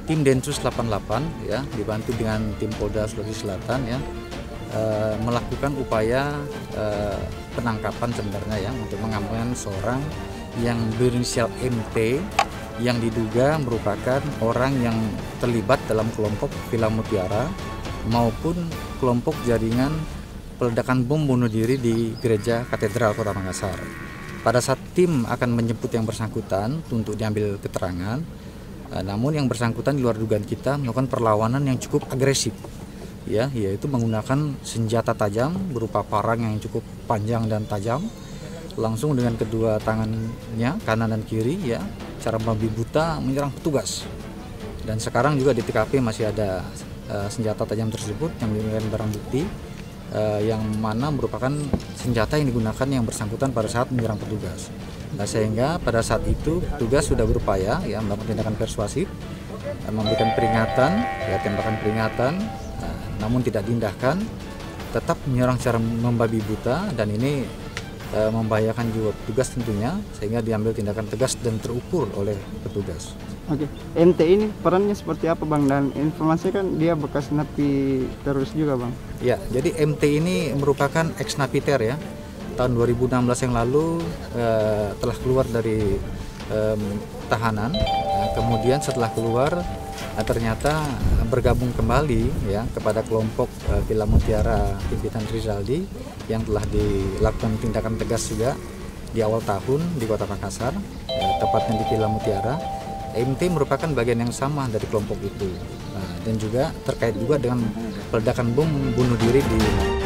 tim Densus 88 ya dibantu dengan tim Polda Sulawesi Selatan ya melakukan upaya penangkapan sebenarnya ya untuk mengamankan seorang yang berinisial MT yang diduga merupakan orang yang terlibat dalam kelompok Villa Mutiara maupun kelompok jaringan peledakan bom bunuh diri di Gereja Katedral Kota Makassar. Pada saat tim akan menjemput yang bersangkutan untuk diambil keterangan, namun yang bersangkutan di luar dugaan kita melakukan perlawanan yang cukup agresif, ya, yaitu menggunakan senjata tajam berupa parang yang cukup panjang dan tajam, langsung dengan kedua tangannya kanan dan kiri, ya, cara membabi buta menyerang petugas. Dan sekarang juga di TKP masih ada senjata tajam tersebut yang merupakan barang bukti. Yang mana merupakan senjata yang digunakan yang bersangkutan pada saat menyerang petugas. Nah, sehingga pada saat itu petugas sudah berupaya ya melakukan tindakan persuasif, memberikan peringatan, ya tembakan peringatan, namun tidak diindahkan, tetap menyerang secara membabi buta dan ini membahayakan jiwa petugas tentunya, sehingga diambil tindakan tegas dan terukur oleh petugas. Oke, MT ini perannya seperti apa Bang? Dan informasi kan dia bekas napi teroris juga Bang. Ya, jadi MT ini merupakan ex-napiter ya. Tahun 2016 yang lalu telah keluar dari tahanan. Kemudian setelah keluar ternyata bergabung kembali ya kepada kelompok Villa Mutiara pimpinan Rizaldi yang telah dilakukan tindakan tegas juga di awal tahun di Kota Makassar, tepatnya di Villa Mutiara. MT merupakan bagian yang sama dari kelompok itu dan juga terkait juga dengan peledakan bom bunuh diri di